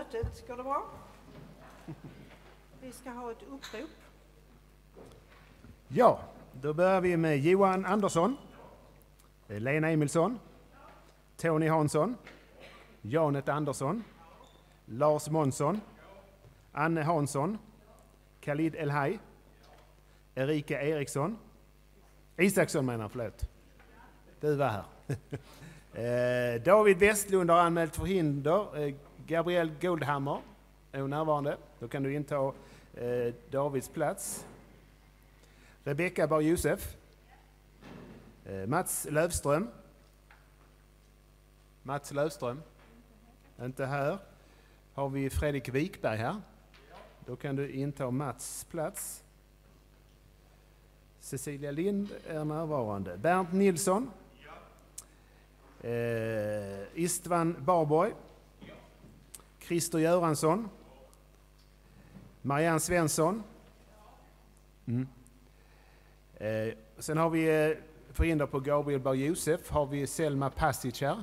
mötet, går det bra? Vi ska ha ett upprop. Ja, då börjar vi med Johan Andersson, Lena Emilsson, Tony Hansson, Janet Andersson, Lars Månsson, Anne Hansson, Khalid Elhaj, Erika Eriksson, Isaksson menar, förlåt. Du var här. David Westlund har anmält förhinder. Gabriel Goldhammer är närvarande. Då kan du inta Davids plats. Rebecka Bar Josef. Mats Lövström. Mats Lövström. Inte här. Har vi Fredrik Wikberg här. Då kan du inta Mats plats. Cecilia Lind är närvarande. Bernt Nilsson. Istvan Barborg. Christer Göransson. Marianne Svensson. Sen har vi förhinder på Gabriel Bar Josef. Har vi Selma Pasic här.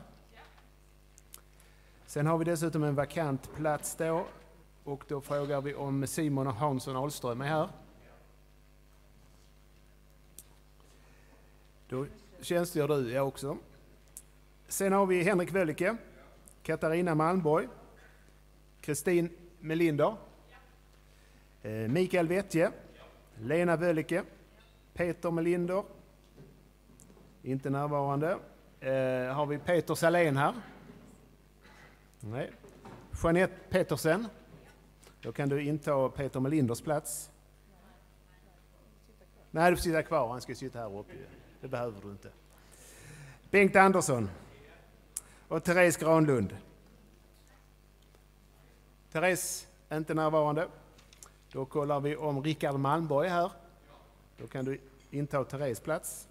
Sen har vi dessutom en vakant plats då. Och då frågar vi om Simon Hansson Ahlström är här. Då tjänstgör du, jag också. Sen har vi Henrik Wöllicke, Katarina Malmborg, Kristin Melinder, Mikael Wettje, Lena Wöllicke, Peter Melinder, inte närvarande. Har vi Peter Salén här? Nej. Jeanette Petersen. Då kan du inta Peter Melinders plats. Nej, du får sitta kvar. Han ska sitta här uppe. Det behöver du inte. Bengt Andersson. Och Therese Granlund. Therese, inte närvarande. Då kollar vi om Rickard Malmborg är här. Då kan du inta Therese plats.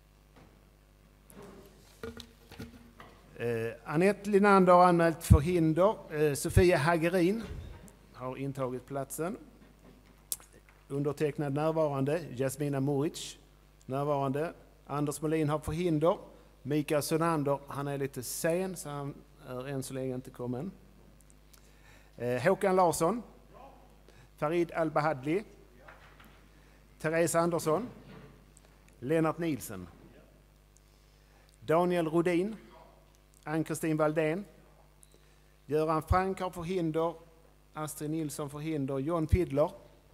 Anette Linander har anmält förhinder. Sofia Hagerin har intagit platsen. Undertecknad närvarande. Jasmina Moric närvarande. Anders Molin har förhinder. Mikael Sonander, han är lite sen så han är än så länge inte kommen. Håkan Larsson. Farid Al-Bahadli. Therese Andersson. Lennart Nielsen. Daniel Rodin. Ann-Kristin Valdén. Göran Frank har förhinder. Astrid Nilsson förhinder. John Fidler.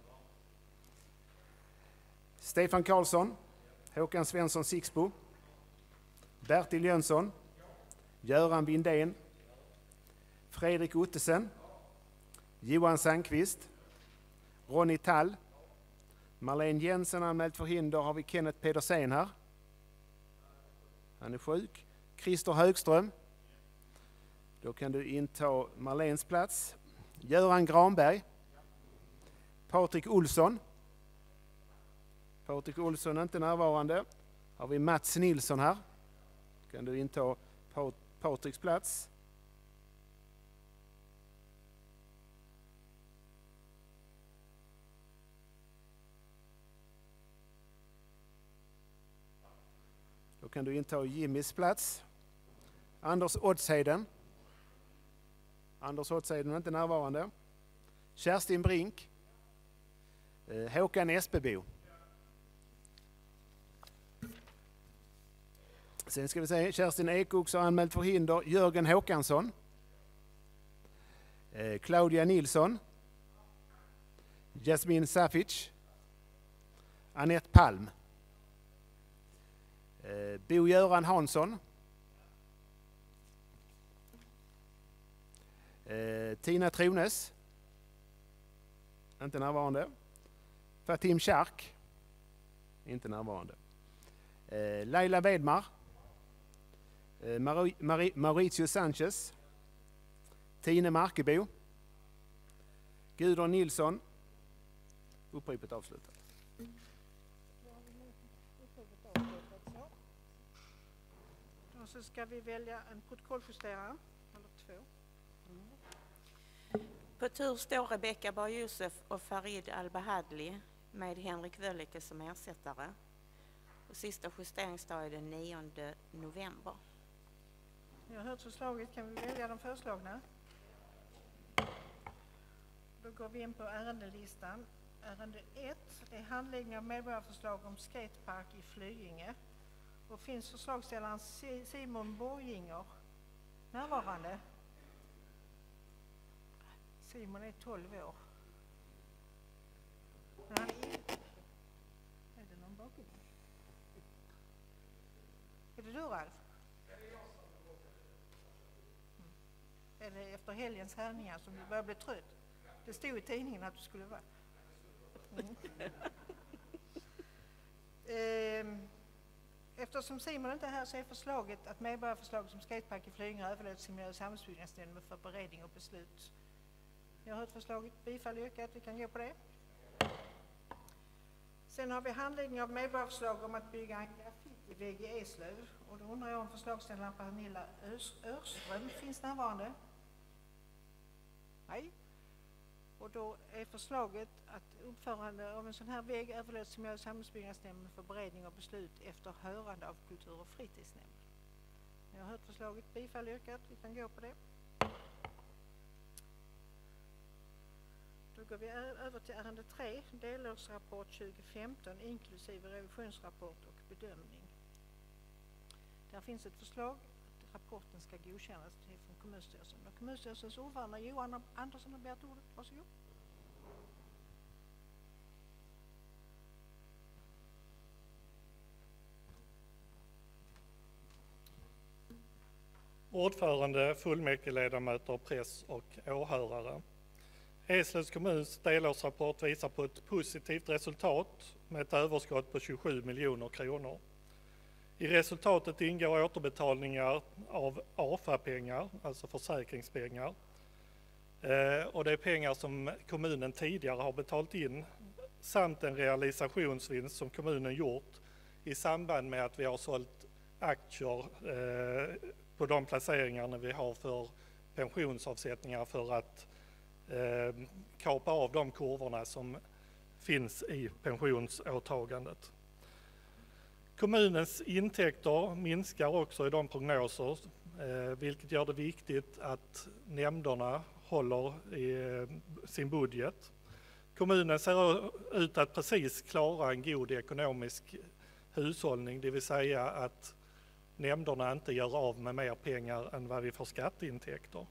Stefan Karlsson. Håkan Svensson Sixbo. Bertil Jönsson. Göran Windén. Fredrik Ottesen. Johan Sandqvist. Ronny Tall. Marlene Jensen har anmält förhinder. Har vi Kenneth Pedersen här. Han är sjuk. Christer Högström. Då kan du inta Marlens plats. Göran Granberg. Patrik Olsson. Patrik Olsson är inte närvarande. Har vi Mats Nilsson här. Kan du inta Patriks plats. Då kan du inta Jimmys plats. Anders Oddsheden. Anders Oddsheden är inte närvarande. Kerstin Brink. Håkan Espebo. Sen ska vi se, Kerstin Ekox har anmält förhinder. Jörgen Håkansson. Claudia Nilsson. Jasmin Safic. Annette Palm. Bo-Göran Hansson. Tina Trones. Inte närvarande. Fatim Shark. Inte närvarande. Laila Wedmar. Mauricio Sanchez. Tine Markebo. Gudrun Nilsson. Uppropet avslutat. Och så ska vi välja en protokolljusterare, eller två. På tur står Rebecka Bar Josef och Farid Al-Bahadli med Henrik Wöllicke som ersättare. Och sista justeringsdag är den 9 november. Jag har hört förslaget. Kan vi välja de föreslagna? Då går vi in på ärendelistan. Ärende 1 är handläggning av medborgarförslag om skatepark i Flyinge. Och finns förslagsställaren Simon Borginger närvarande? Simon är 12 år. Men han är det någon bakom? Är det du, Ralf? Är det efter helgens härningar som du börjar bli trött? Det stod i tidningen att du skulle vara. Eftersom Simon inte är här så är förslaget att medborgarförslaget som skatepark i Flyinge överlåts till miljö- och samhällsbyggnadsnämnden för beredning och beslut. Jag har hört förslaget. Bifall yrkat. Vi kan gå på det. Sen har vi handläggning av medborgarförslag om att bygga en graffitivägg i Eslöv. Och då undrar jag om förslagsställaren Pernilla Örström finns närvarande. Nej. Och då är förslaget att uppförande av en sån här vägg överlåts till miljö- och samhällsbyggnadsnämnden för beredning och beslut efter hörande av kultur- och fritidsnämnden. Jag har hört förslaget. Bifall yrkat. Vi kan gå på det. Då går vi över till ärende 3, delårsrapport 2015 inklusive revisionsrapport och bedömning. Där finns ett förslag att rapporten ska godkännas från kommunstyrelsen. Och kommunstyrelsens ordförande Johan Andersson har begärt ordet. Varsågod. Ordförande, fullmäktigeledamöter, press och åhörare. Eslövs kommuns delårsrapport visar på ett positivt resultat med ett överskott på 27 miljoner kronor. I resultatet ingår återbetalningar av AFA-pengar, alltså försäkringspengar. Och det är pengar som kommunen tidigare har betalt in samt en realisationsvinst som kommunen gjort i samband med att vi har sålt aktier på de placeringarna vi har för pensionsavsättningar för att kapa av de kurvorna som finns i pensionsåtagandet. Kommunens intäkter minskar också i de prognoser, vilket gör det viktigt att nämnderna håller i sin budget. Kommunen ser ut att precis klara en god ekonomisk hushållning, det vill säga att nämnderna inte gör av med mer pengar än vad vi får skatteintäkter.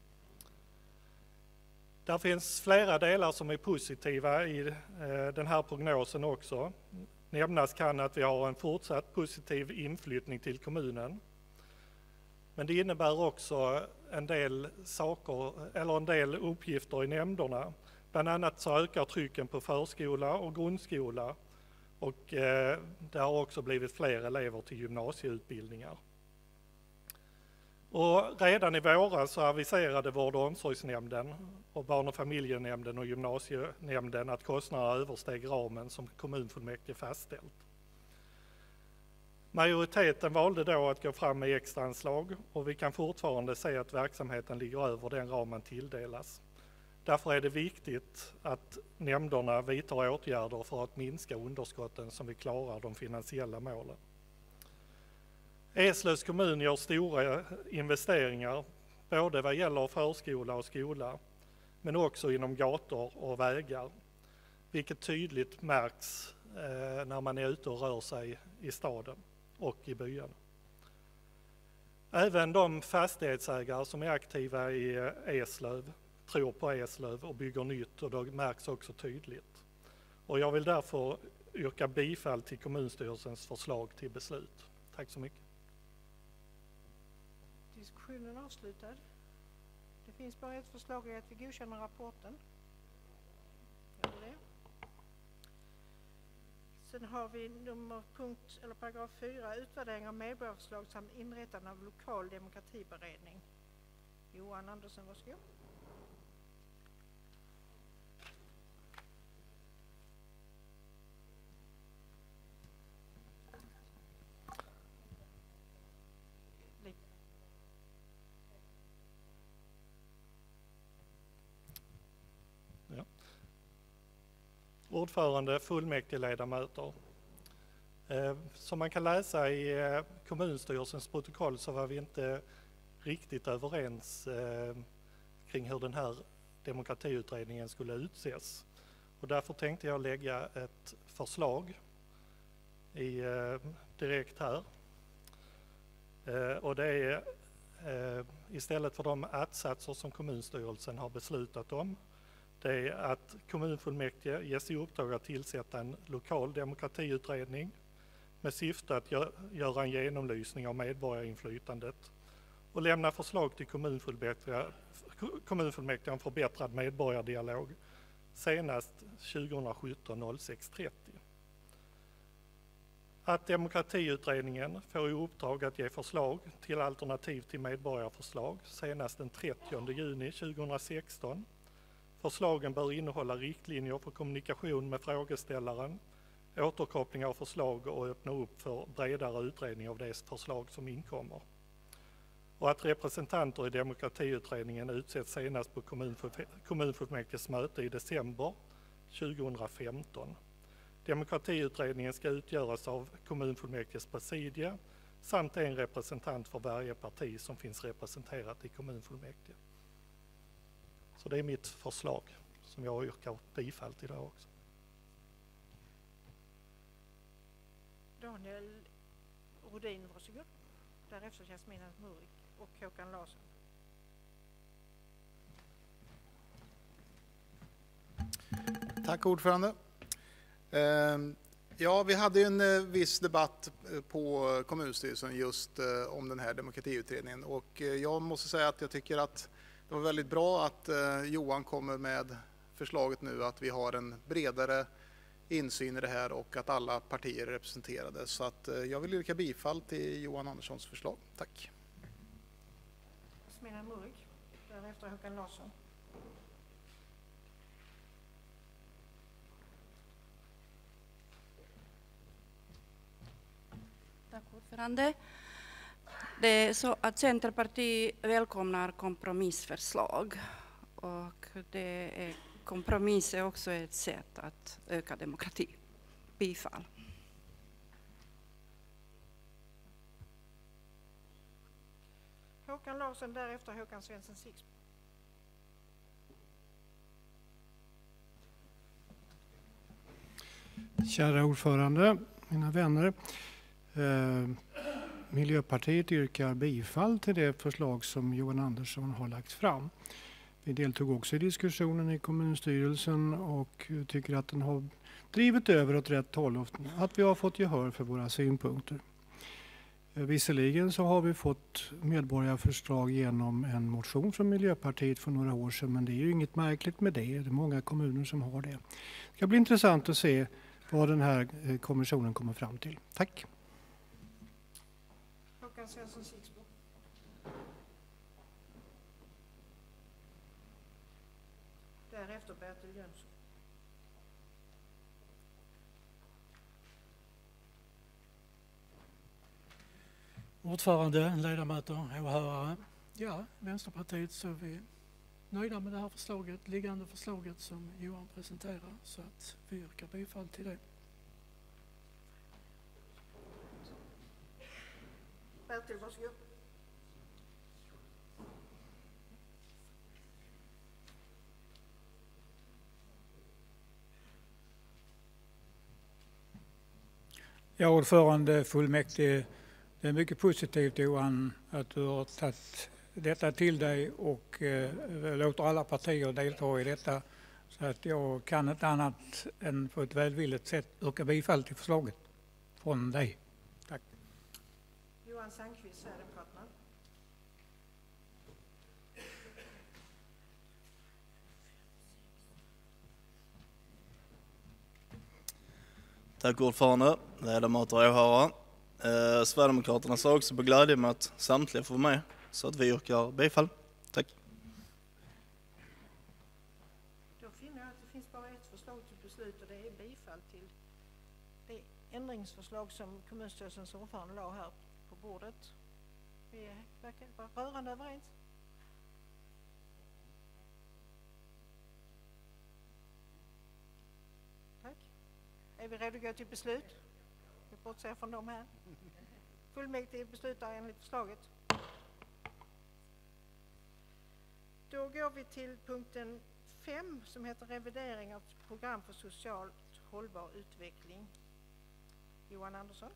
Där finns flera delar som är positiva i den här prognosen också. Nämnas kan att vi har en fortsatt positiv inflyttning till kommunen. Men det innebär också en del uppgifter i nämnderna. Bland annat så ökar trycken på förskola och grundskola och det har också blivit fler elever till gymnasieutbildningar. Och redan i våras så aviserade vård- och omsorgsnämnden och barn- och familjenämnden och gymnasienämnden att kostnaderna översteg ramen som kommunfullmäktige fastställt. Majoriteten valde då att gå fram med extraanslag och vi kan fortfarande se att verksamheten ligger över den ramen tilldelas. Därför är det viktigt att nämnderna vidtar åtgärder för att minska underskotten som vi klarar de finansiella målen. Eslövs kommun gör stora investeringar både vad gäller förskola och skola men också inom gator och vägar, vilket tydligt märks när man är ute och rör sig i staden och i byarna. Även de fastighetsägare som är aktiva i Eslöv tror på Eslöv och bygger nytt och det märks också tydligt. Och jag vill därför yrka bifall till kommunstyrelsens förslag till beslut. Tack så mycket. Diskussionen avslutad. Det finns bara ett förslag i att vi godkänner rapporten. Gör det. Sen har vi paragraf 4, utvärdering av medborgarförslag samt inrättande av lokal demokratiberedning. Johan Andersson, varsågod. Ordförande, fullmäktigeledamöter. Som man kan läsa i kommunstyrelsens protokoll så var vi inte riktigt överens kring hur den här demokratiutredningen skulle utses. Och därför tänkte jag lägga ett förslag direkt här. Och det är istället för de att-satser som kommunstyrelsen har beslutat om, det är att kommunfullmäktige ges i uppdrag att tillsätta en lokal demokratiutredning med syfte att göra en genomlysning av medborgarinflytandet och lämna förslag till kommunfullmäktige om förbättrad medborgardialog senast 2017-06-30. Att demokratiutredningen får i uppdrag att ge förslag till alternativ till medborgarförslag senast den 30 juni 2016. Förslagen bör innehålla riktlinjer för kommunikation med frågeställaren, återkoppling av förslag och öppna upp för bredare utredning av de förslag som inkommer. Och att representanter i demokratiutredningen utsätts senast på kommunfullmäktiges möte i december 2015. Demokratiutredningen ska utgöras av kommunfullmäktiges presidie samt en representant för varje parti som finns representerat i kommunfullmäktige. Så det är mitt förslag som jag yrkar bifall till idag också. Daniel Rodin, varsågod. Därefter Jasmina Murik och Håkan Larsson. Tack ordförande. Ja, vi hade ju en viss debatt på kommunstyrelsen just om den här demokratiutredningen och jag måste säga att jag tycker att det var väldigt bra att Johan kommer med förslaget nu att vi har en bredare insyn i det här och att alla partier är representerade. Så att jag vill yrka bifall till Johan Anderssons förslag. Tack. Jasmina Murik, därefter Håkan Larsson. Tack ordförande. Det är så att Centerpartiet välkomnar kompromissförslag och kompromiss är också ett sätt att öka demokrati. Bifall. Håkan Larsson, därefter Håkan Svensson Six. Kära ordförande, mina vänner. Miljöpartiet yrkar bifall till det förslag som Johan Andersson har lagt fram. Vi deltog också i diskussionen i kommunstyrelsen och tycker att den har drivit över åt rätt håll och att vi har fått gehör för våra synpunkter. Visserligen så har vi fått medborgarförslag genom en motion från Miljöpartiet för några år sedan, men det är ju inget märkligt med det. Det är många kommuner som har det. Det ska bli intressant att se vad den här kommissionen kommer fram till. Tack. Håkan Svensson Sixbo. Därefter Bertil Jönsson. Ordförande, ledamöter, åhörare. Ja, Vänsterpartiet så är vi nöjda med det här förslaget, liggande förslaget som Johan presenterar, så att vi yrkar bifall till det. Bertil, varsågod. Ja, ordförande, fullmäktige. Det är mycket positivt, Johan, att du har tagit detta till dig och låter alla partier delta i detta. Så att jag kan inte annat än på ett välvilligt sätt yrka bifall till förslaget från dig. Tack. Johan Sandqvist, Sverigedemokraterna. Tack ordförande, ledamöter och åhörare. Sverigedemokraterna sa också på glädje med att samtliga får med, så att vi yrkar bifall. Tack. Då finner jag att det finns bara ett förslag till beslut och det är bifall till det ändringsförslag som kommunstyrelsens ordförande la här på bordet. Vi verkar vara rörande överens. Tack. Är vi redo att gå till beslut? Vi bortser från dem här. Fullmäktige beslutar enligt förslaget. Då går vi till punkten 5 som heter revidering av program för socialt hållbar utveckling. Johan Andersson.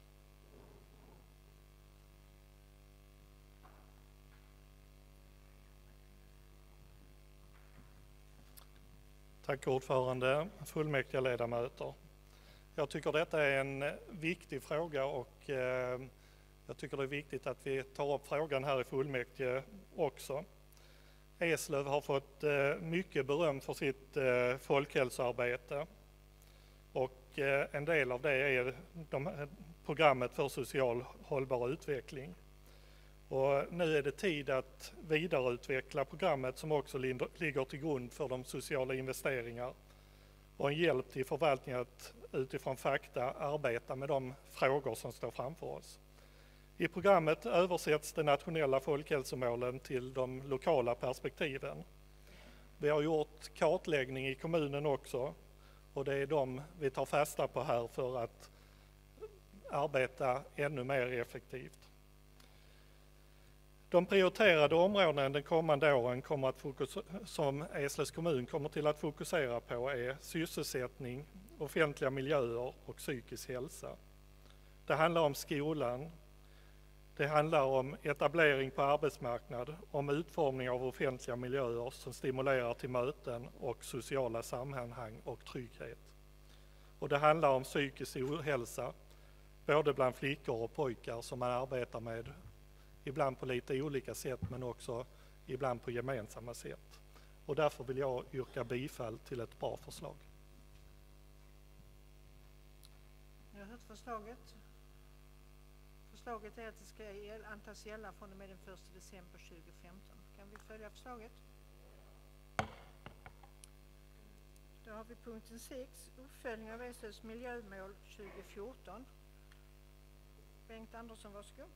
Tack ordförande, fullmäktiga ledamöter. Jag tycker detta är en viktig fråga och jag tycker det är viktigt att vi tar upp frågan här i fullmäktige också. Eslöv har fått mycket beröm för sitt folkhälsoarbete och en del av det är programmet för social hållbar utveckling. Och nu är det tid att vidareutveckla programmet som också ligger till grund för de sociala investeringar och en hjälp till förvaltningen att utifrån fakta arbeta med de frågor som står framför oss. I programmet översätts de nationella folkhälsomålen till de lokala perspektiven. Vi har gjort kartläggning i kommunen också och det är de vi tar fasta på här för att arbeta ännu mer effektivt. De prioriterade områden den kommande åren som Eslövs kommun kommer till att fokusera på är sysselsättning, offentliga miljöer och psykisk hälsa. Det handlar om skolan, det handlar om etablering på arbetsmarknad, om utformning av offentliga miljöer som stimulerar till möten och sociala sammanhang och trygghet. Och det handlar om psykisk ohälsa, både bland flickor och pojkar som man arbetar med ibland på lite olika sätt men också ibland på gemensamma sätt. Och därför vill jag yrka bifall till ett bra förslag. Ni har hört förslaget. Förslaget är att det ska antas gälla från och med den 1 december 2015. Kan vi följa förslaget? Då har vi punkten 6, uppföljning av Eslövs miljömål 2014. Bengt Andersson, varsågod.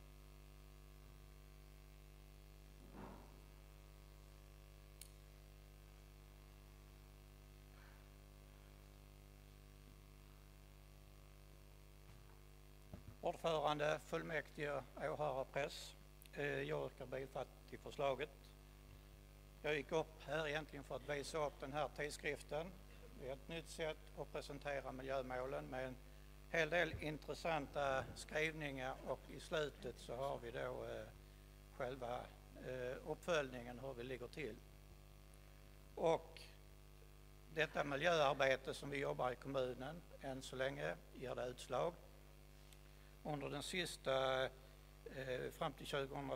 Ordförande, fullmäktige, åhörare, press. Jag yrkar bifall till förslaget. Jag gick upp här egentligen för att visa upp den här tidskriften. Det är ett nytt sätt att presentera miljömålen med en hel del intressanta skrivningar och i slutet så har vi då själva uppföljningen hur vi ligger till. Och detta miljöarbete som vi jobbar i kommunen än så länge ger det utslag. Under den sista, fram till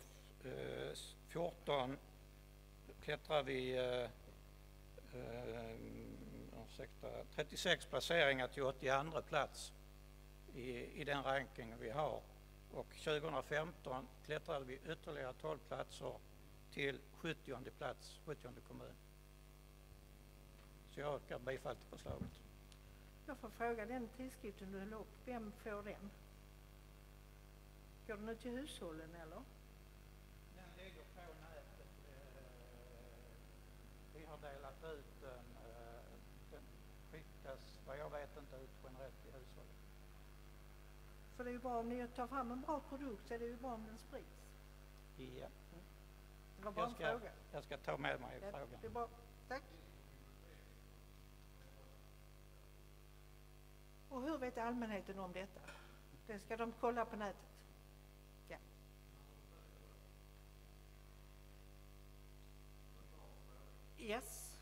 2014, klättrar vi 36 placeringar till 82 plats i den ranking vi har. Och 2015 klättrade vi ytterligare 12 platser till 70:e plats, 70:e kommun. Så jag yrkar bifall till förslaget. Jag får fråga, den tidskriften du höll upp, vem får den? Går den ut till hushållen eller? Den ligger på nätet. Vi har delat ut den. Den skickas, vad jag vet, inte ut generellt till hushållen. För det är ju bra om ni tar fram en bra produkt så är det ju bra om den sprids. Ja. Det var bara en fråga. Jag ska ta med mig frågan. Det är bra. Tack. Och hur vet allmänheten om detta? Det ska de kolla på nätet. Ja. Yes.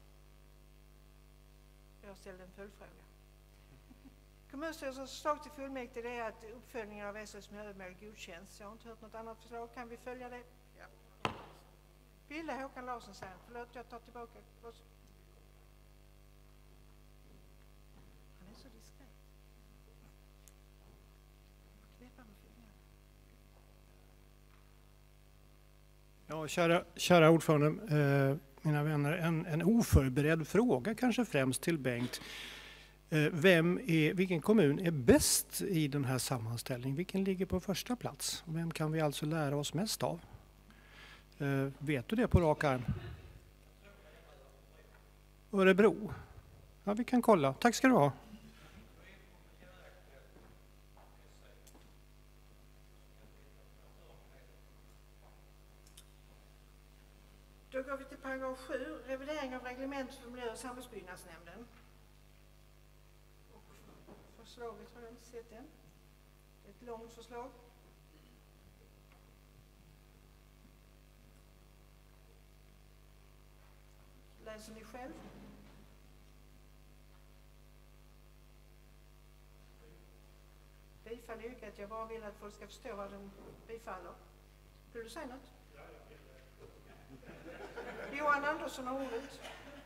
Jag ställde en följdfråga. Kommunstyrelsens förslag till fullmäktige är att uppföljningen av Eslövs miljömål godkänns. Jag har inte hört något annat förslag. Kan vi följa det? Ja. Ville Håkan Larsson säger. Förlåt, jag tar tillbaka. Han är så diskret. Knäppa med fingrarna. Ja, kära ordförande, mina vänner, en oförberedd fråga kanske främst till Bengt. Vilken kommun är bäst i den här sammanställningen? Vilken ligger på första plats? Vem kan vi alltså lära oss mest av? Vet du det på rak arm? Örebro. Ja, vi kan kolla. Tack ska du ha. Då går går vi till paragraf 7, revidering av reglementet för miljö- och samhällsbyggnadsnämnden. Och förslaget har jag inte sett än. Det är ett långt förslag. Läser ni själv? Bifall yrkat. Jag bara vill att folk ska förstå vad den bifaller. Vill du säga något? Johan Andersson har ordet.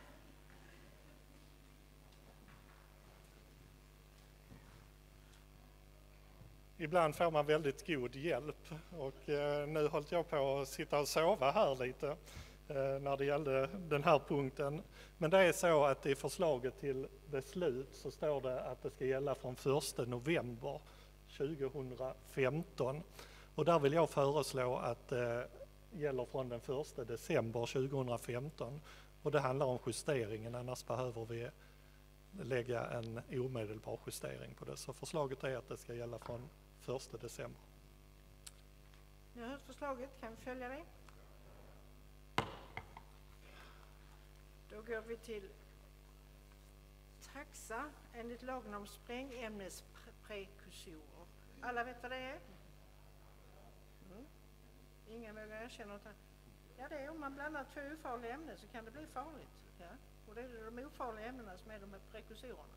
Ibland får man väldigt god hjälp och nu höll jag på att sitta och sova här lite när det gällde den här punkten. Men det är så att i förslaget till beslut så står det att det ska gälla från 1 november 2015. Och där vill jag föreslå att det gäller från den 1 december 2015. Och det handlar om justeringen, annars behöver vi lägga en omedelbar justering på det. Så förslaget är att det ska gälla från 1 december. Ni har hört förslaget, kan vi följa det? Då går vi till taxa enligt lagen om sprängämnesprekursorer. Alla vet vad det är? Ingen vågar erkänna något. Ja, det är om man blandar 2 ofarliga ämnen så kan det bli farligt. Ja? Och det är de ofarliga ämnena som är de här prekursorerna.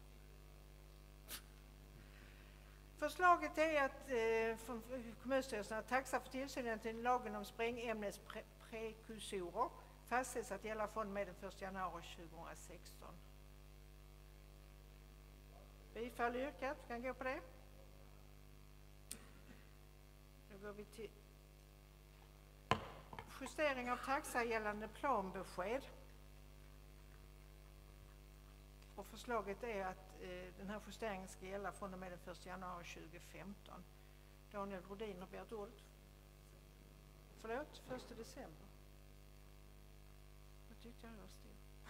Förslaget är att från kommunstyrelsen att taxa för tillsynen till lagen om sprängämnesprekursorer fastställs att gälla från med den 1 januari 2016. Bifall yrkat, vi kan gå på det. Då går vi till justering av taxa gällande planbesked. Och förslaget är att den här justeringen ska gälla från och med den 1 januari 2015. Daniel Rodin har begärt ordet. Förlåt, 1 december. Vad tyckte jag var stil?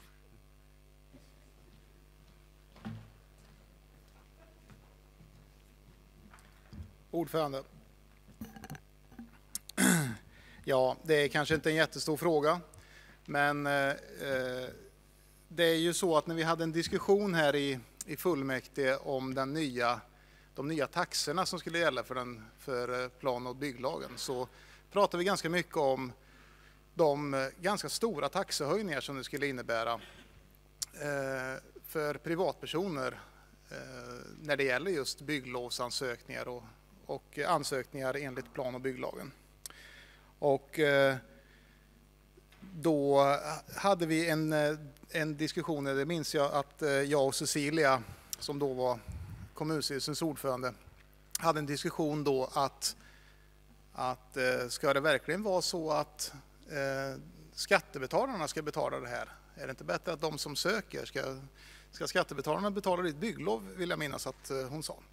Ordförande. Ja, det är kanske inte en jättestor fråga, men det är ju så att när vi hade en diskussion här i fullmäktige om de nya taxorna som skulle gälla för plan- och bygglagen, så pratade vi ganska mycket om de ganska stora taxehöjningar som det skulle innebära för privatpersoner när det gäller just bygglovsansökningar och ansökningar enligt plan- och bygglagen. Och då hade vi en diskussion, det minns jag att jag och Cecilia, som då var kommunstyrelsens ordförande, hade en diskussion då att ska det verkligen vara så att skattebetalarna ska betala det här? Är det inte bättre att de som söker ska skattebetalarna betala ditt bygglov, vill jag minnas att hon sa.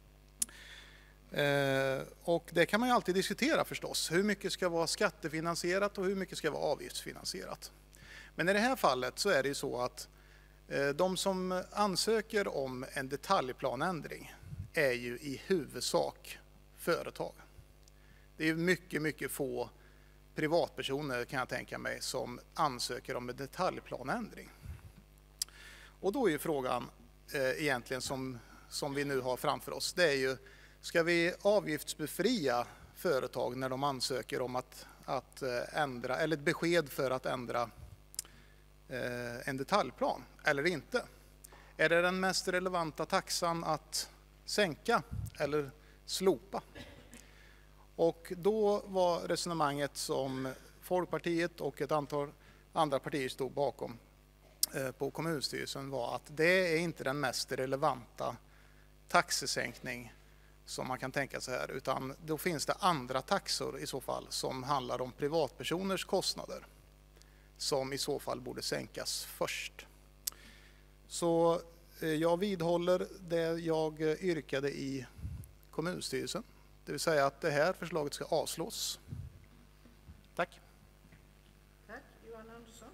Och det kan man ju alltid diskutera förstås. Hur mycket ska vara skattefinansierat och hur mycket ska vara avgiftsfinansierat? Men i det här fallet så är det ju så att de som ansöker om en detaljplanändring är ju i huvudsak företag. Det är ju mycket få privatpersoner, kan jag tänka mig, som ansöker om en detaljplanändring. Och då är ju frågan egentligen som vi nu har framför oss, det är ju: ska vi avgiftsbefria företag när de ansöker om att ändra, eller ett besked för att ändra en detaljplan, eller inte? Är det den mest relevanta taxan att sänka eller slopa? Och då var resonemanget som Folkpartiet och ett antal andra partier stod bakom på kommunstyrelsen var att det är inte den mest relevanta taxesänkning som man kan tänka sig här, utan då finns det andra taxor i så fall som handlar om privatpersoners kostnader som i så fall borde sänkas först. Så jag vidhåller det jag yrkade i kommunstyrelsen, det vill säga att det här förslaget ska avslås. Tack. Tack, Johan Andersson.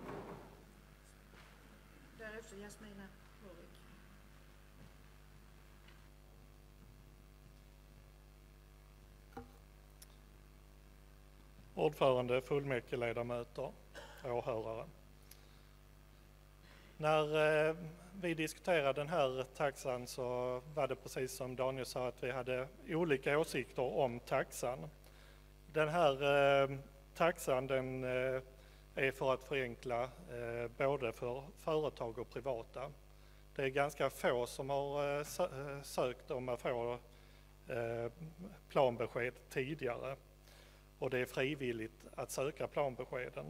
Därefter Jasmina Håvik. Ordförande, fullmäktigeledamöter. åhörare. När vi diskuterade den här taxan så var det precis som Daniel sa att vi hade olika åsikter om taxan. Den här taxan den är för att förenkla både för företag och privata. Det är ganska få som har sökt om att få planbesked tidigare och det är frivilligt att söka planbeskeden.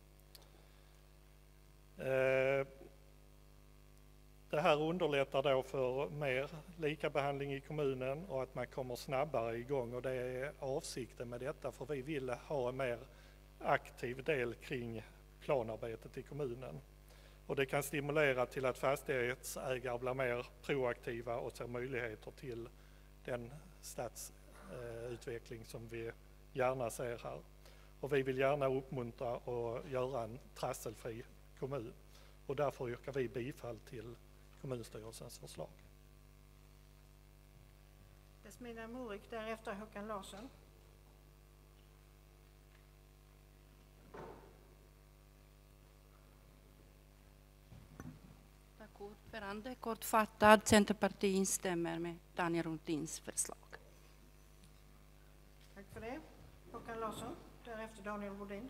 Det här underlättar då för mer likabehandling i kommunen och att man kommer snabbare igång och det är avsikten med detta för vi vill ha en mer aktiv del kring planarbetet i kommunen. Och det kan stimulera till att fastighetsägare blir mer proaktiva och ser möjligheter till den stadsutveckling som vi gärna ser här. Och vi vill gärna uppmuntra och göra en trasselfri kommun. Och därför yrkar vi bifall till kommunstyrelsens förslag. Jasmina Morik, därefter Håkan Larsson. Tack ordförande. Kortfattat, Centerpartiet instämmer med Daniel Rundins förslag. Tack för det. Håkan Larsson, därefter Daniel Rodin.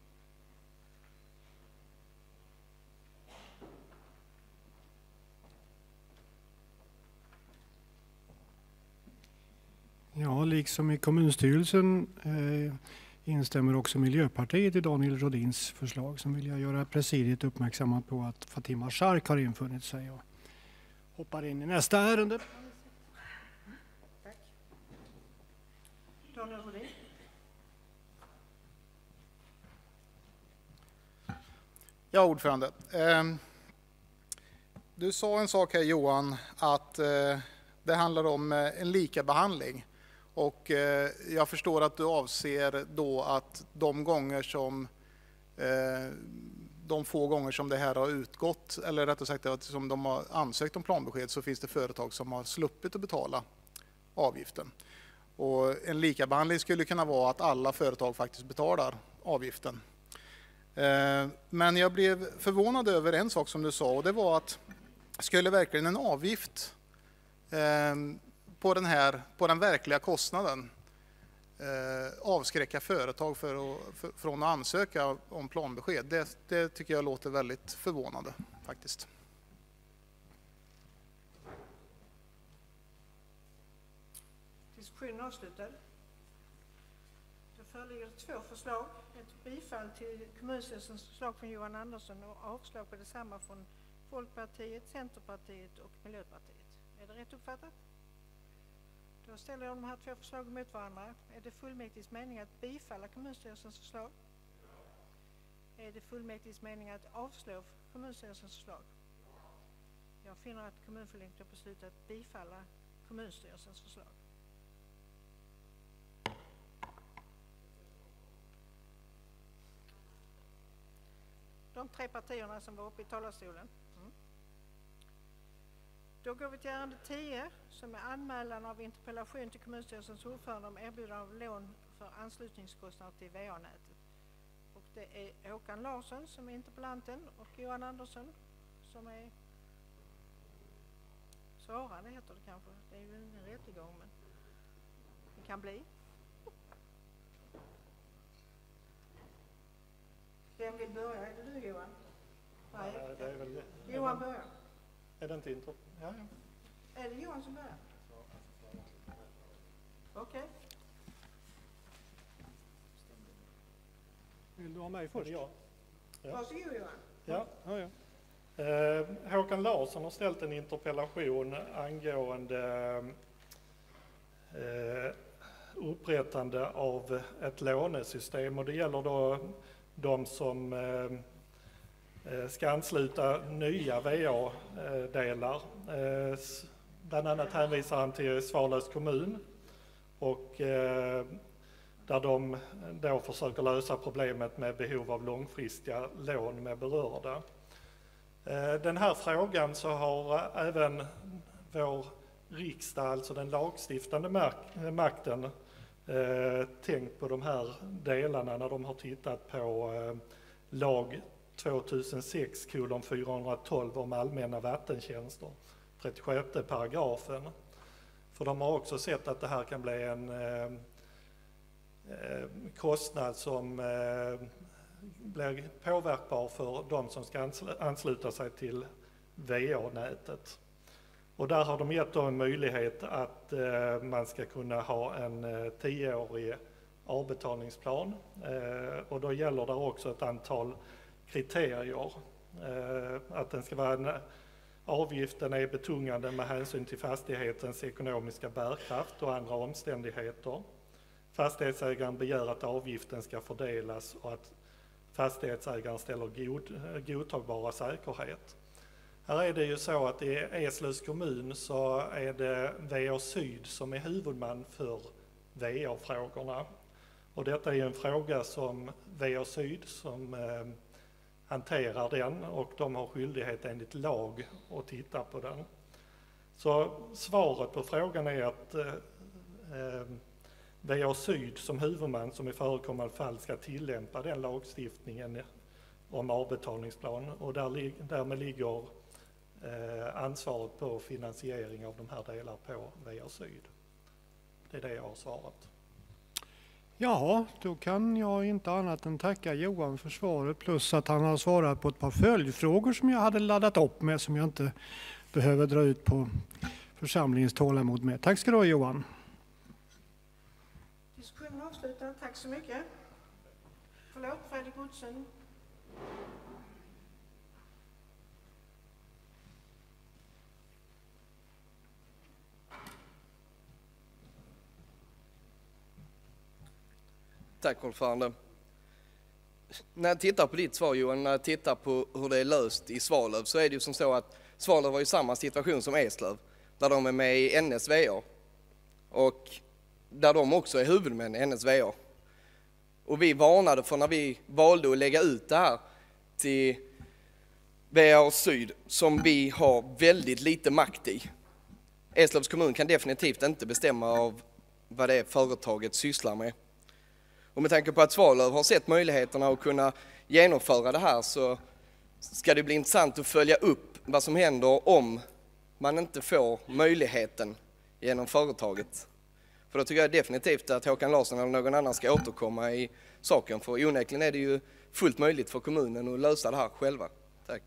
Ja, liksom i kommunstyrelsen instämmer också Miljöpartiet i Daniel Rodins förslag. Som vill jag göra presidiet uppmärksamma på att Fatima Shark har infunnit sig och hoppar in i nästa ärende. Tack. Daniel Rodin. Ja, ordförande. Du sa en sak här Johan, att det handlar om en lika behandling. Och jag förstår att du avser då att de få gånger som det här har utgått, eller rättare sagt att som de har ansökt om planbesked, så finns det företag som har sluppit att betala avgiften. Och en likabehandling skulle kunna vara att alla företag faktiskt betalar avgiften. Men jag blev förvånad över en sak som du sa, och det var att skulle verkligen en avgift på den verkliga kostnaden avskräcka företag från att ansöka om planbesked? Det tycker jag låter väldigt förvånande faktiskt. Diskussionen avslutad. Det föreligger två förslag. Ett bifall till kommunstyrelsens förslag från Johan Andersson och avslag på detsamma från Folkpartiet, Centerpartiet och Miljöpartiet. Är det rätt uppfattat? Då ställer jag de här två förslagen mot varandra. Är det fullmäktiges mening att bifalla kommunstyrelsens förslag? Är det fullmäktiges mening att avslå kommunstyrelsens förslag? Jag finner att kommunfullmäktige har beslutat att bifalla kommunstyrelsens förslag. De tre partierna som var uppe i talarstolen. Då går vi till ärende 10 som är anmälan av interpellation till kommunstyrelsens ordförande om erbjudande av lån för anslutningskostnader till VA-nätet. Och det är Håkan Larsson som är interpellanten och Johan Andersson som är svarande, heter det kanske. Det är ju ingen rättegång, men det kan bli. Vem vill börja? Är det du Johan? Nej, det är väl Johan börjar. Är det inte intro? Ja. Är det Johan som börjar? Okej. Vill du ha mig först? Ja. Varsågod Johan. Ja. Håkan Larsson har ställt en interpellation angående upprättande av ett lånesystem, och det gäller då de som ska ansluta nya VA-delar. Bland annat hänvisar han till Svalövs kommun och där de då försöker lösa problemet med behov av långfristiga lån med berörda. Den här frågan så har även vår riksdag, alltså den lagstiftande makten, tänkt på de här delarna när de har tittat på lag 2006:412 om allmänna vattentjänster, 36 paragrafen. För de har också sett att det här kan bli en kostnad som blir påverkbar för de som ska ansluta sig till VA-nätet. Och där har de gett en möjlighet att man ska kunna ha en 10-årig avbetalningsplan. Och då gäller det också ett antal kriterier. Att den ska vara avgiften är betungande med hänsyn till fastighetens ekonomiska bärkraft och andra omständigheter. Fastighetsägaren begär att avgiften ska fördelas och att fastighetsägaren ställer godtagbara säkerhet. Här är det ju så att i Eslövs kommun så är det VA Syd som är huvudman för VA-frågorna. Och detta är en fråga som VA Syd som hanterar den, och de har skyldighet enligt lag att titta på den. Så svaret på frågan är att VA Syd som huvudman som i förekommande fall ska tillämpa den lagstiftningen om avbetalningsplan, och därmed ligger ansvaret på finansiering av de här delarna på VA Syd. Det är det jag har svarat. Ja, då kan jag inte annat än tacka Johan för svaret, plus att han har svarat på ett par följdfrågor som jag hade laddat upp med, som jag inte behöver dra ut på församlingens tålamod med. Tack ska du ha, Johan. Diskussionen avslutad. Tack så mycket. Förlåt, Fredrik Goodsen. Tack ordförande. När jag tittar på ditt svar, Johan, när jag tittar på hur det är löst i Svalöv, så är det ju som så att Svalöv var i samma situation som Eslöv, där de är med i NSVA och där de också är huvudmän i NSVA. Och vi varnade för, när vi valde att lägga ut det här till VA Syd, som vi har väldigt lite makt i. Eslövs kommun kan definitivt inte bestämma av vad det är företaget sysslar med. Och med tanke på att Svalöv har sett möjligheterna att kunna genomföra det här, så ska det bli intressant att följa upp vad som händer om man inte får möjligheten genom företaget. För då tycker jag definitivt att Håkan Larsson eller någon annan ska återkomma i saken, för onekligen är det ju fullt möjligt för kommunen att lösa det här själva. Tack.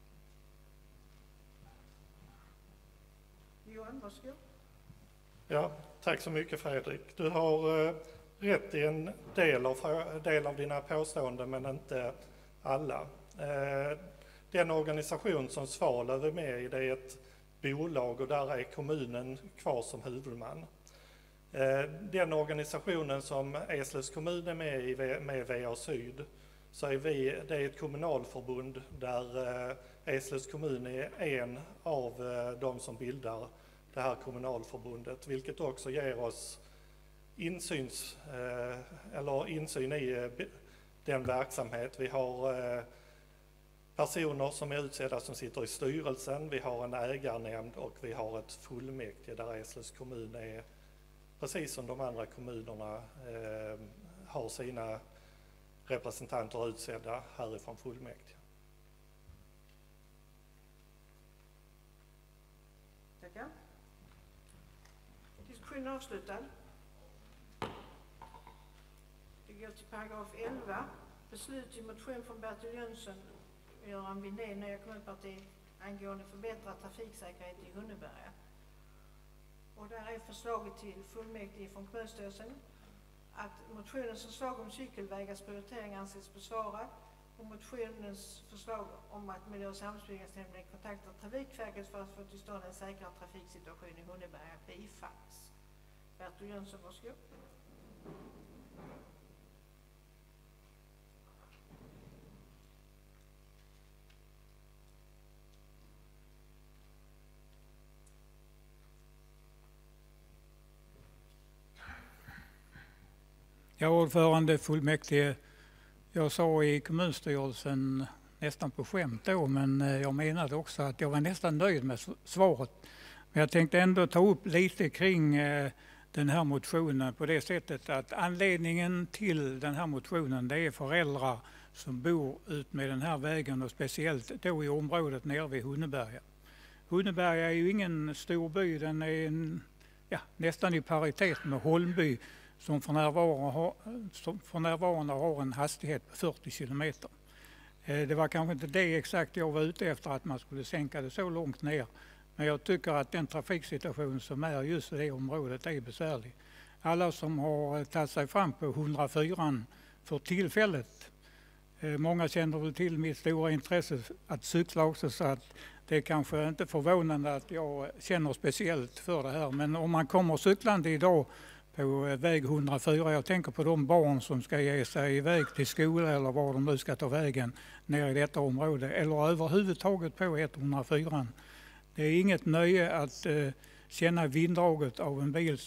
Johan, varsågod. Ja, tack så mycket Fredrik. Du har rätt i en del av dina påståenden, men inte alla. Den organisation som Svalöv är med i, det är ett bolag, och där är kommunen kvar som huvudman. Den organisationen som Eslövs kommun är med i, med VA Syd, så är det är ett kommunalförbund där Eslövs kommun är en av de som bildar det här kommunalförbundet, vilket också ger oss insyn i den verksamhet. Vi har personer som är utsedda som sitter i styrelsen, vi har en ägarnämnd och vi har ett fullmäktige där Eslövs kommun är, precis som de andra kommunerna, har sina representanter utsedda härifrån fullmäktige. Tackar. Diskussionen avslutad. Vi går till paragraf 11. Beslut i motion från Bertil Jönsson och Göran Windén, Nya kommunparti, angående förbättrad trafiksäkerhet i Hunneberga. Och där är förslaget till fullmäktige från kommunstyrelsen att motionens förslag om cykelvägars prioritering anses besvarad, och motionens förslag om att miljö- och samhällsbyggnadsnämnden kontaktar Trafikverket för att få till stånd en säkrare trafiksituation i Hunneberga bifalls. Bertil Jönsson, varsågod. Ja, ordförande fullmäktige, jag sa i kommunstyrelsen nästan på skämt då, men jag menade också att jag var nästan nöjd med svaret. Men jag tänkte ändå ta upp lite kring den här motionen på det sättet att anledningen till den här motionen, det är föräldrar som bor ut med den här vägen och speciellt då i området nere vid Hunneberga. Hunneberga är ju ingen stor by, den är nästan i paritet med Holmby som för närvarande har en hastighet på 40 kilometer. Det var kanske inte det exakt jag var ute efter, att man skulle sänka det så långt ner. Men jag tycker att den trafiksituation som är just i det området är besvärlig. Alla som har tagit sig fram på 104 för tillfället, många känner väl till mitt stora intresse att cykla också, så att det är kanske inte förvånande att jag känner speciellt för det här. Men om man kommer cyklande idag på väg 104, jag tänker på de barn som ska ge sig iväg till skola eller var de nu ska ta vägen ner i detta område, eller överhuvudtaget på 104. Det är inget nöje att känna vinddraget av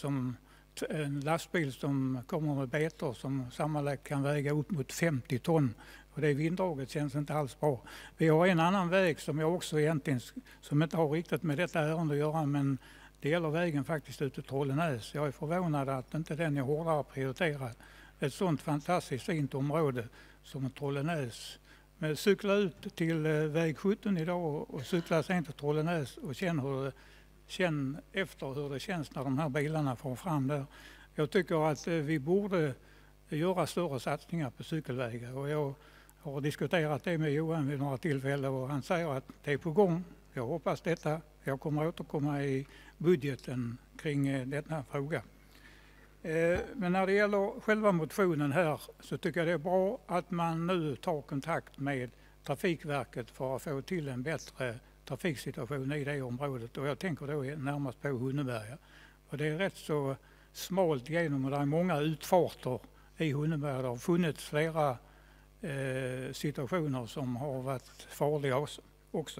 en lastbil som kommer med betor som sammanlagt kan väga upp mot 50 ton. Och det vinddraget känns inte alls bra. Vi har en annan väg som jag också egentligen, som inte har riktigt med detta ärende att göra, men det gäller vägen faktiskt ut till Trollenäs. Jag är förvånad att inte den är hårdare prioriterad. Ett sådant fantastiskt fint område som Trollenäs. Men cykla ut till väg 17 idag och cykla sen till Trollenäs och känn efter hur det känns när de här bilarna får fram där. Jag tycker att vi borde göra större satsningar på cykelvägar, och jag har diskuterat det med Johan vid några tillfällen och han säger att det är på gång. Jag hoppas detta. Jag kommer återkomma i budgeten kring denna fråga. Men när det gäller själva motionen här så tycker jag det är bra att man nu tar kontakt med Trafikverket för att få till en bättre trafiksituation i det området. Och jag tänker då närmast på Hunneberga. Och det är rätt så smalt igenom och det är många utfarter i Hunneberga. Det har funnits flera situationer som har varit farliga också.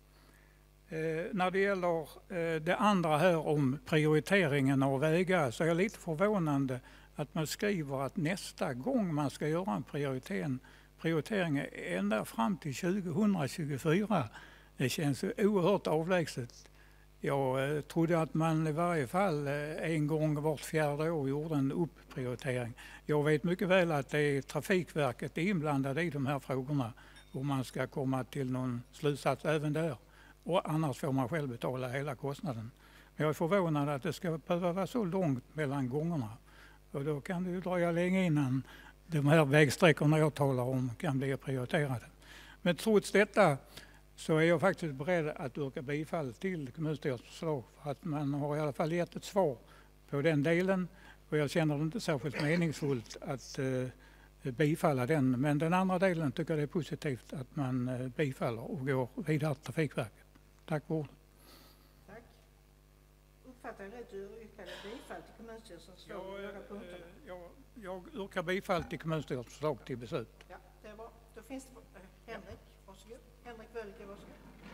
När det gäller det andra här om prioriteringen av vägar så är jag lite förvånande att man skriver att nästa gång man ska göra en prioritering är ända fram till 2024. Det känns oerhört avlägset. Jag trodde att man i varje fall en gång vart fjärde år gjorde en upprioritering. Jag vet mycket väl att det är Trafikverket inblandade i de här frågorna och man ska komma till någon slutsats även där. Och annars får man själv betala hela kostnaden. Men jag är förvånad att det ska behöva vara så långt mellan gångerna. Och då kan det ju dröja länge innan de här vägsträckorna jag talar om kan bli prioriterade. Men trots detta så är jag faktiskt beredd att yrka bifall till kommunstyrelsens förslag. För att man har i alla fall gett ett svar på den delen. Och jag känner det inte särskilt meningsfullt att bifalla den. Men den andra delen tycker jag det är positivt att man bifaller och går vidare till Trafikverket. Tack för ordet. Tack. Uppfattar jag rätt, du yrkade bifall till kommunstyrelsens förslag på några punkter? Jag yrkar bifall till kommunstyrelsens förslag till beslut. Ja, det är bra. Då finns det Henrik, varsågod. Henrik Wölke, varsågod.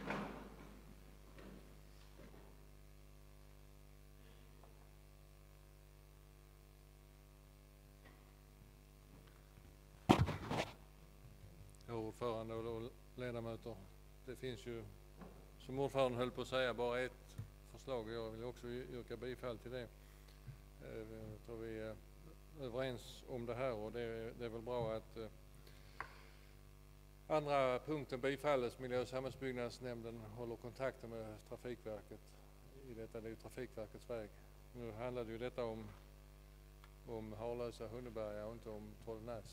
Ordförande och ledamöter. Det finns ju, som ordförande höll på att säga, bara ett förslag. Jag vill också yrka bifall till det. Jag tror vi är överens om det här och det är väl bra att andra punkten bifalles. Miljö- och samhällsbyggnadsnämnden håller kontakter med Trafikverket. I detta det är ju Trafikverkets väg. Nu handlar det ju detta om Harlösa, Hunneberga och inte om Trollenäs.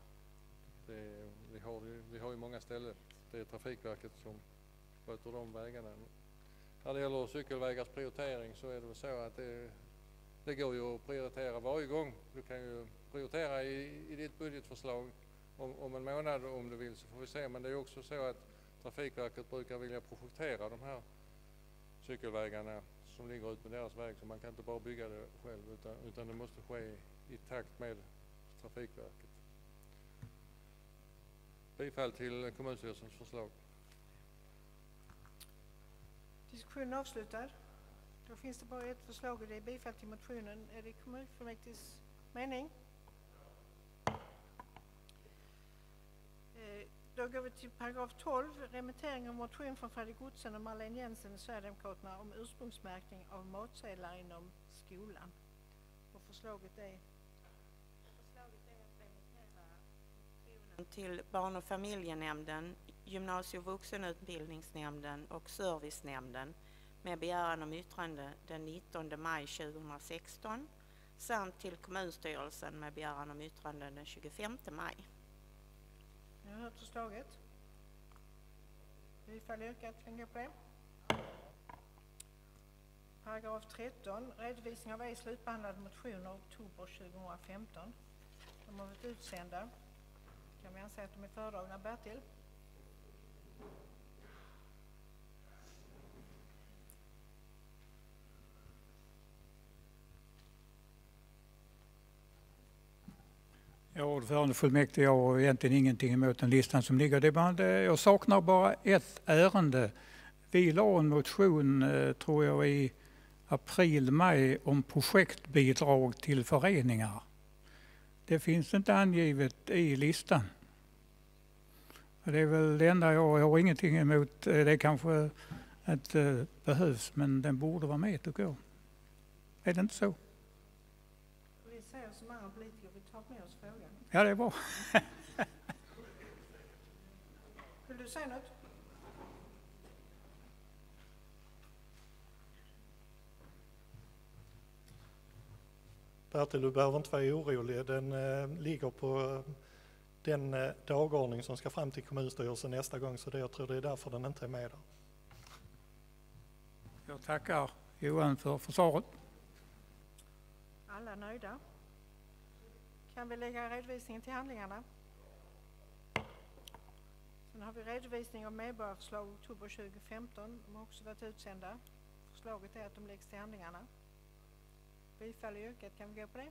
Vi har ju många ställen. Det är Trafikverket som sköter de vägarna. När det gäller cykelvägars prioritering så är det väl så att det går ju att prioritera varje gång. Du kan ju prioritera i ditt budgetförslag om en månad om du vill, så får vi se. Men det är också så att Trafikverket brukar vilja projektera de här cykelvägarna som ligger ut med deras väg. Så man kan inte bara bygga det själv utan det måste ske i takt med Trafikverket. Bifall till kommunstyrelsens förslag. Diskussionen avslutad. Då finns det bara ett förslag och det är bifall till motionen. Är det kommunfullmäktiges mening? Då går vi till paragraf 12. Remittering av motion från Fredrik Gottsen och Marlene Jensen, Sverigedemokraterna, om ursprungsmärkning av matsedlar inom skolan. Och förslaget är? Förslaget är att remittera motionen till barn- och familjenämnden, gymnasie- och vuxenutbildningsnämnden och servicenämnden med begäran om yttrande den 19 maj 2016 samt till kommunstyrelsen med begäran om yttrande den 25 maj. Ni har hört förslaget. Bifall yrkat, kan gå på det. Paragraf 13. Redovisning av ej slutbehandlade motioner oktober 2015. De har varit utsända. Kan vi anse att de är föredragna? Bertil? Ja, ordförande fullmäktige, jag har egentligen ingenting emot den listan som ligger. Jag saknar bara ett ärende. Vi la en motion, tror jag, i april-maj om projektbidrag till föreningar. Det finns inte angivet i listan. Det är väl det enda jag har ingenting emot. Det kanske inte behövs, men den borde vara med, tycker jag. Är det inte så? Vi säger som andra politiker, vi tar med oss frågan. Ja, det är bra. Vill du säga något? Bertil, du behöver inte vara orolig. Den ligger på den dagordning som ska fram till kommunstyrelsen nästa gång, så jag tror det är därför den inte är med där. Jag tackar Johan för svaret. Alla nöjda? Kan vi lägga redovisningen till handlingarna? Sen har vi redovisning av medborgarförslag oktober 2015. De har också varit utsända. Förslaget är att de läggs till handlingarna. Bifall yrkat, kan vi gå på det?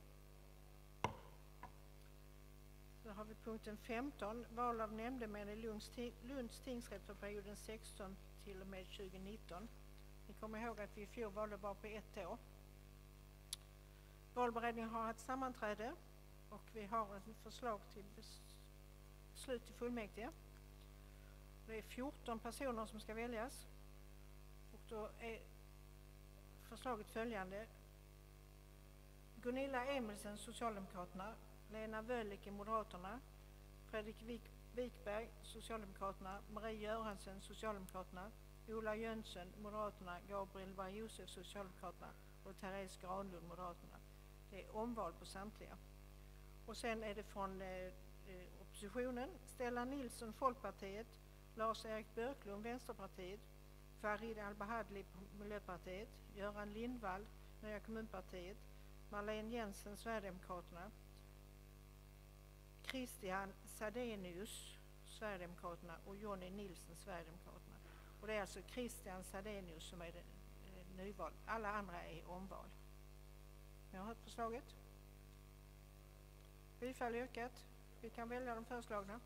Så har vi punkten 15, val av nämndemän i Lunds tingsrätt för perioden 16 till och med 2019. Ni kommer ihåg att vi i fjol valde bara på ett år. Valberedningen har ett sammanträde och vi har ett förslag till beslut i fullmäktige. Det är 14 personer som ska väljas och då är förslaget följande. Gunilla Emilsen, Socialdemokraterna, Lena Wöllicke, Moderaterna, Fredrik Wikberg, Socialdemokraterna, Marie Göransen, Socialdemokraterna, Ola Jönsson, Moderaterna, Gabriel Bajosef, Socialdemokraterna och Therese Granlund, Moderaterna. Det är omval på samtliga. Och sen är det från oppositionen, Stellan Nilsson, Folkpartiet, Lars-Erik Björklund, Vänsterpartiet, Farid Al-Bahadli, Miljöpartiet, Göran Lindvall, Nya kommunpartiet, Marlene Jensen, Sverigedemokraterna, Christian Sadenius, Sverigedemokraterna och Jonny Nilsson, Sverigedemokraterna. Och det är alltså Christian Sadenius som är nyval. Alla andra är omval. Jag har hört förslaget. Bifall yrkat. Vi kan välja de föreslagna.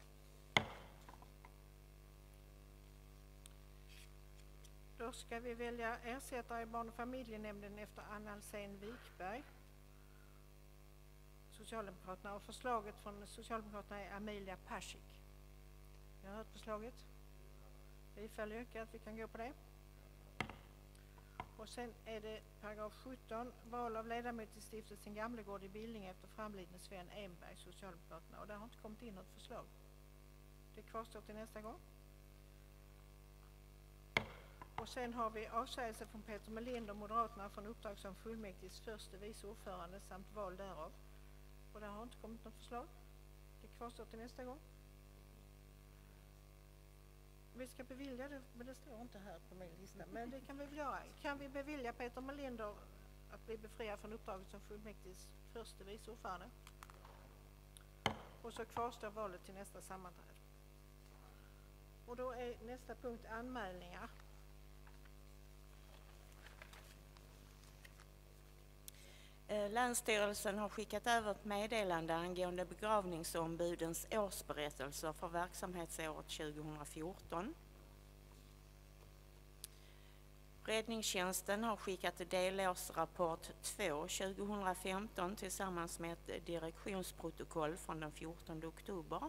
Då ska vi välja ersättare i barn- och familjenämnden efter Anna Alsen Wikberg, Socialdemokraterna, och förslaget från Socialdemokraterna är Amelia Pasik. Jag har hört förslaget. Bifall yrkat, vi kan gå på det. Och sen är det paragraf 17, val av ledamot i stiftelsen Gamlegård i Billinge efter framlidne Sven Enberg, Socialdemokraterna. Och där har inte kommit in något förslag. Det kvarstår till nästa gång. Och sen har vi avsägelse från Peter Melinder, Moderaterna, från uppdrag som fullmäktiges förste vice ordförande samt val därav. Och där har inte kommit något förslag. Det kvarstår till nästa gång. Vi ska bevilja det, men det står inte här på min lista. Men det kan vi väl göra. Kan vi bevilja Peter Melinder att bli befriad från uppdraget som fullmäktiges förste vice ordförande? Och så kvarstår valet till nästa sammanträde. Och då är nästa punkt anmälningar. Länsstyrelsen har skickat över ett meddelande angående begravningsombudens årsberättelser för verksamhetsåret 2014. Räddningstjänsten har skickat delårsrapport 2 2015 tillsammans med ett direktionsprotokoll från den 14 oktober.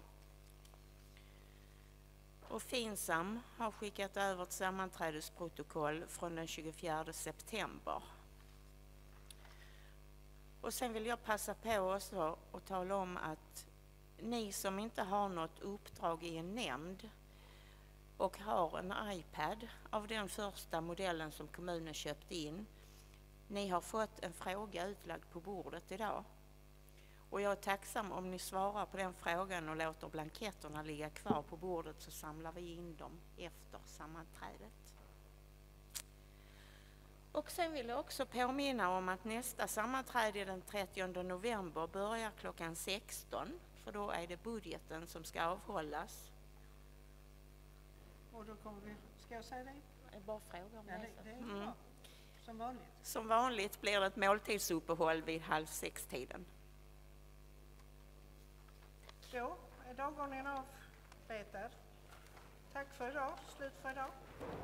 Och Finsam har skickat över ett sammanträdesprotokoll från den 24 september. Och sen vill jag passa på också att tala om att ni som inte har något uppdrag i en nämnd och har en iPad av den första modellen som kommunen köpte in. Ni har fått en fråga utlagd på bordet idag. Och jag är tacksam om ni svarar på den frågan och låter blanketterna ligga kvar på bordet, så samlar vi in dem efter sammanträdet. Och sen vill jag också påminna om att nästa sammanträde den 30 november börjar klockan 16. För då är det budgeten som ska avhållas. Och då kommer vi, ska jag säga det? Det är bara fråga om det är bra. Som vanligt. Som vanligt blir det ett måltidsuppehåll vid 5:30-tiden. Då är dagordningen avbetad. Tack för idag. Slut för idag.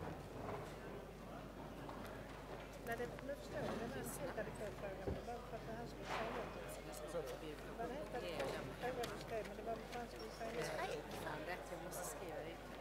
Nej, nu förstår jag. Den här sittade frågan. Det var för att det här skulle säga något. Vad heter det? Jag skrev, men det var för att han skulle säga något. Jag måste skriva det.